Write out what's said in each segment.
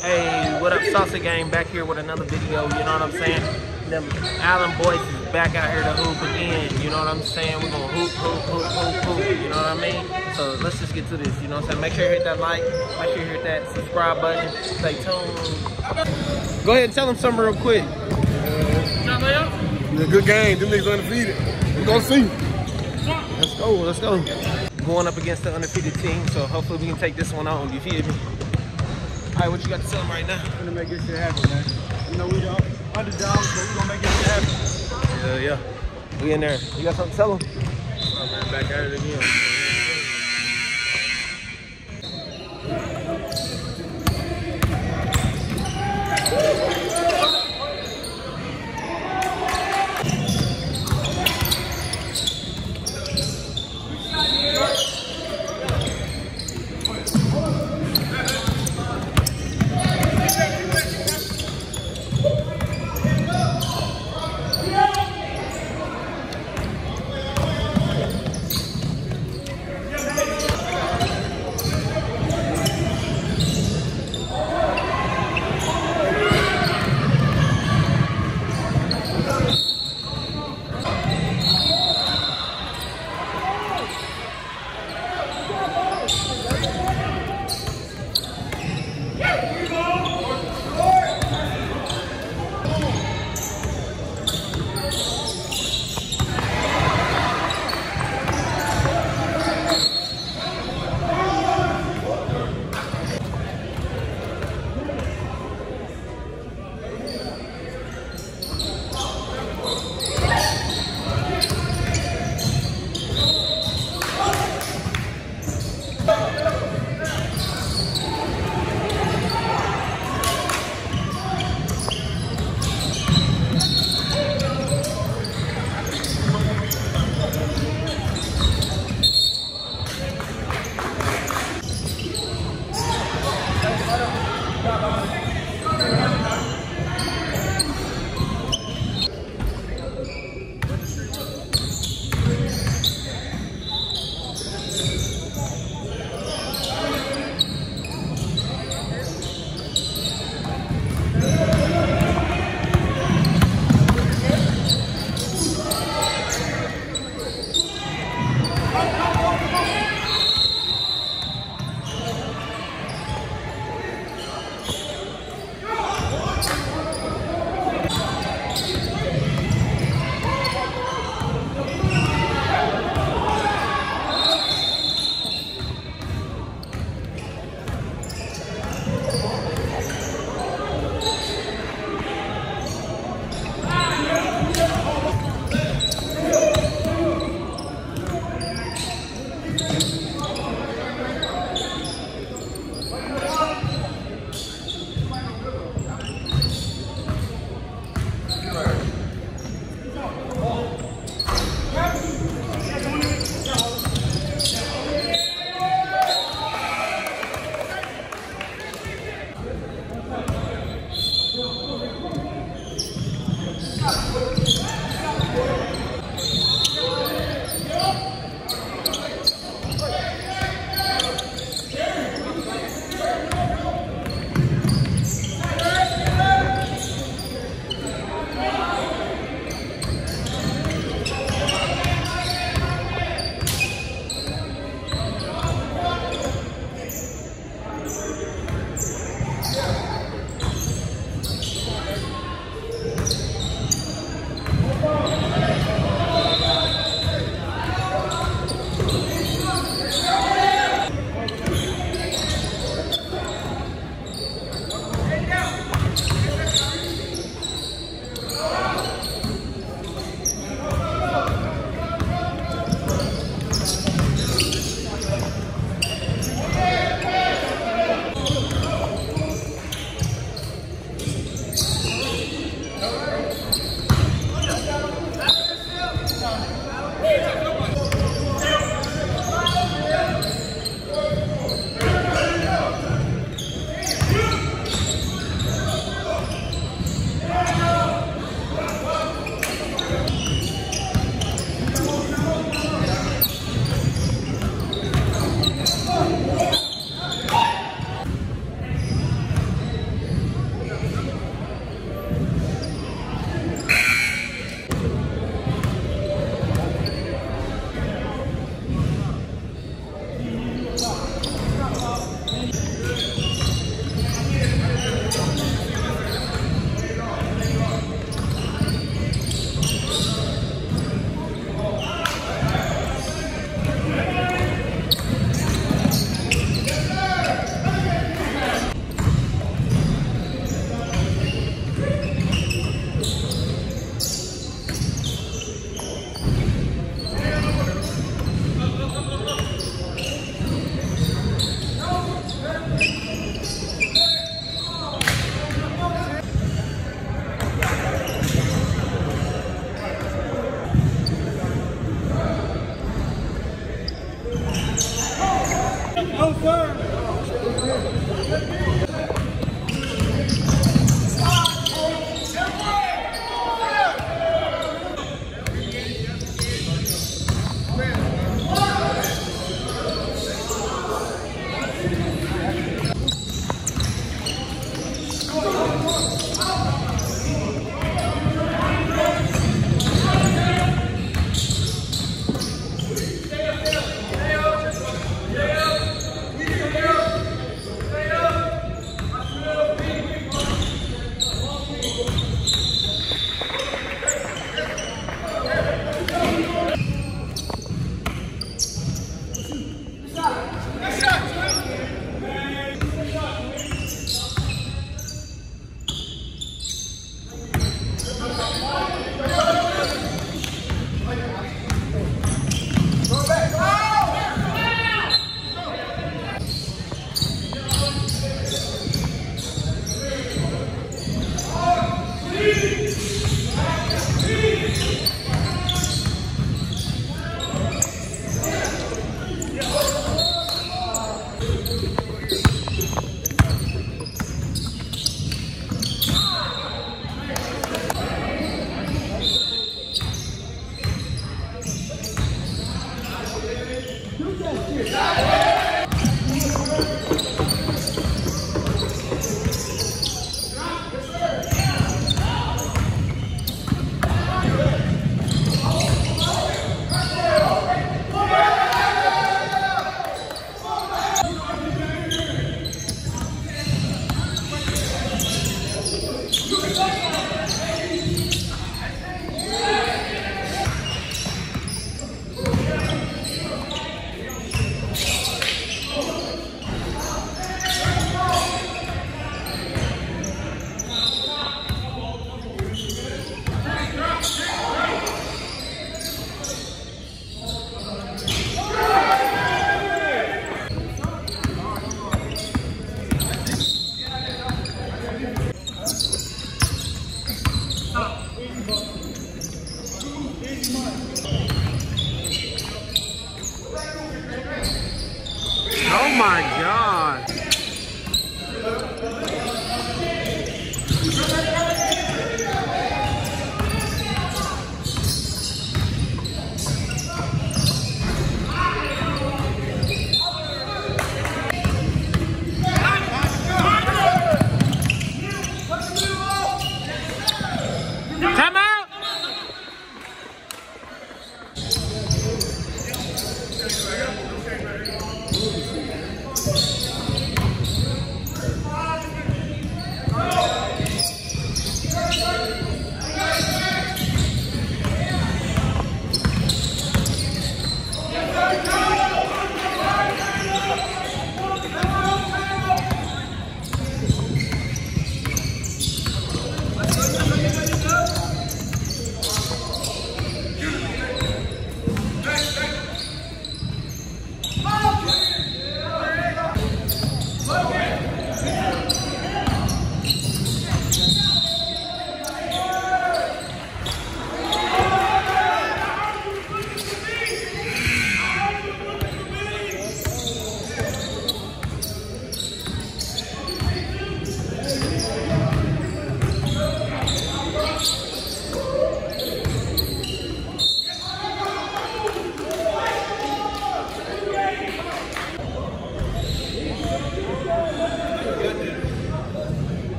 Hey, what up, Salsa Gang? Back here with another video, you know what I'm saying? Them IslandBoys is back out here to hoop again, you know what I'm saying? We're gonna hoop, you know what I mean? So let's just get to this, you know what I'm saying? Make sure you hit that like, make sure you hit that subscribe button, stay tuned. Go ahead and tell them something real quick. It's a good game, them niggas undefeated. We're gonna see. Let's go, let's go. Going up against the undefeated team, so hopefully we can take this one on, you feel me? All right, what you got to tell them right now? We're gonna make this shit happen, man. You know, we the underdogs, but we're gonna make this shit happen. Yeah. We in there. You got something to tell them? Oh, man, back at it again.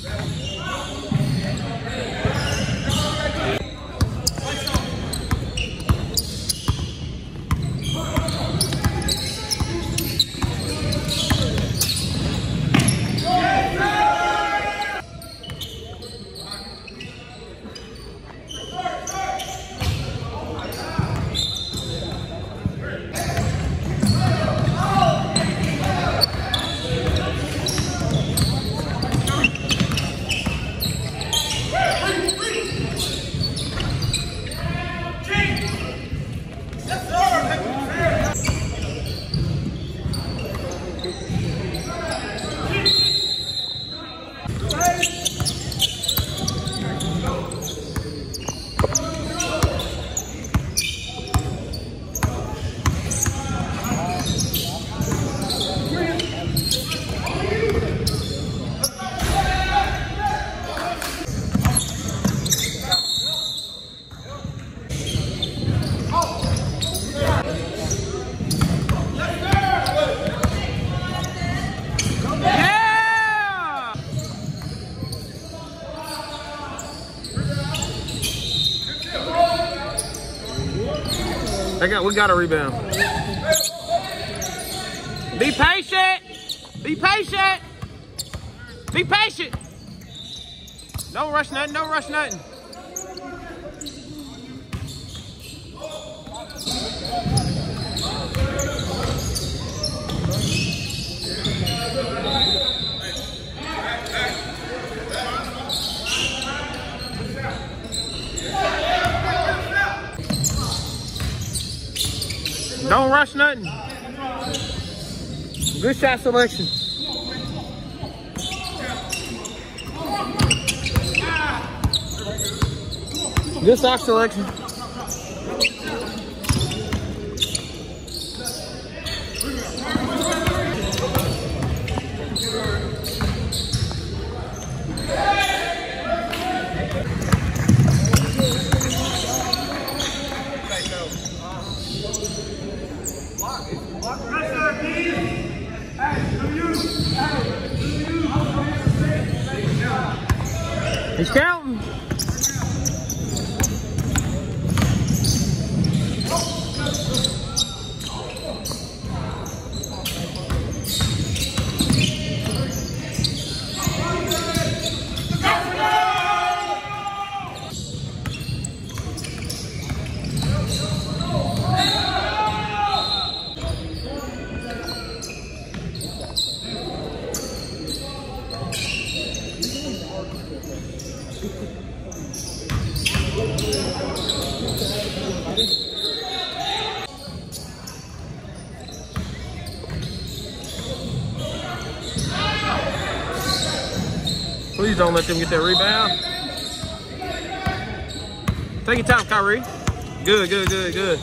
We got a rebound. Be patient. Be patient. Be patient. Don't rush nothing. Don't rush nothing. Don't rush nothing. Good shot selection. Good shot selection. He's counting. Please don't let them get that rebound. Take your time, Kyrie. Good, good, good, good.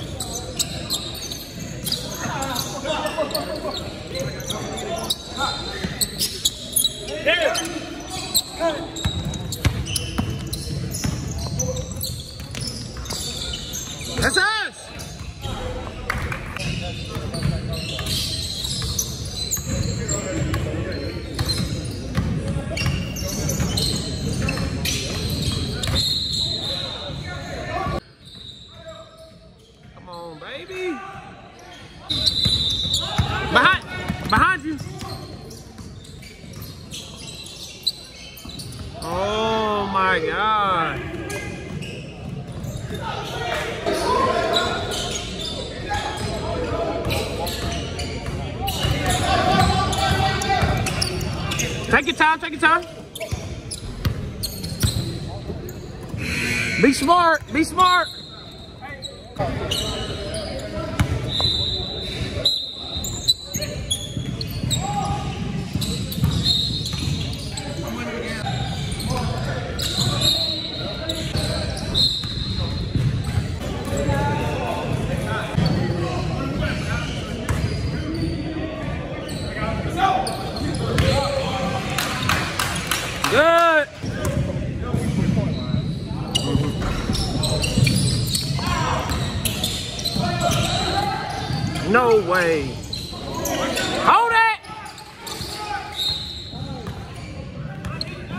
That's us! Come on, baby. Behind you. Oh my God. Take your time, take your time. Be smart, be smart. Good. No way. Hold it.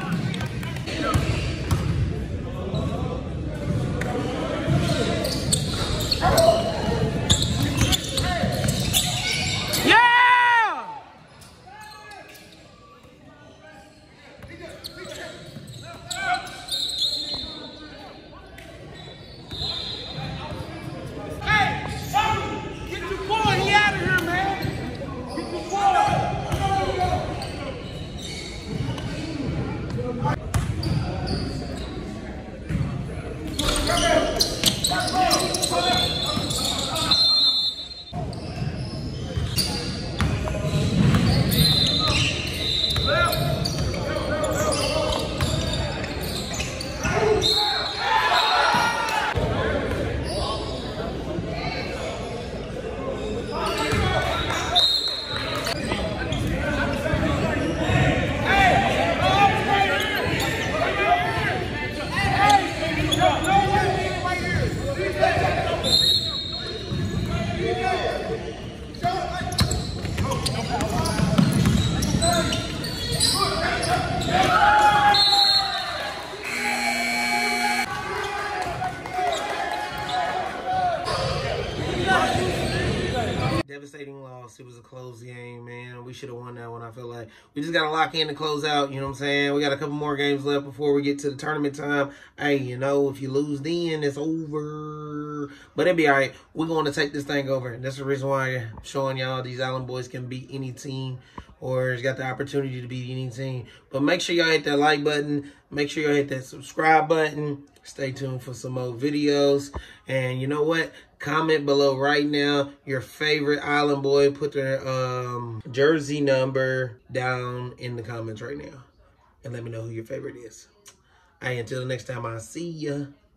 Devastating loss. It was a close game, man. We should have won that one. I feel like we just got to lock in to close out. You know what I'm saying? We got a couple more games left before we get to the tournament time. Hey, you know, if you lose then, it's over. But it'll be all right. We're going to take this thing over. And that's the reason why I'm showing y'all these Island Boys can beat any team, or has got the opportunity to beat any team. But make sure y'all hit that like button. Make sure y'all hit that subscribe button. Stay tuned for some more videos. And you know what? Comment below right now your favorite Island Boy. Put their jersey number down in the comments right now. And let me know who your favorite is. Hey, until next time, I'll see ya.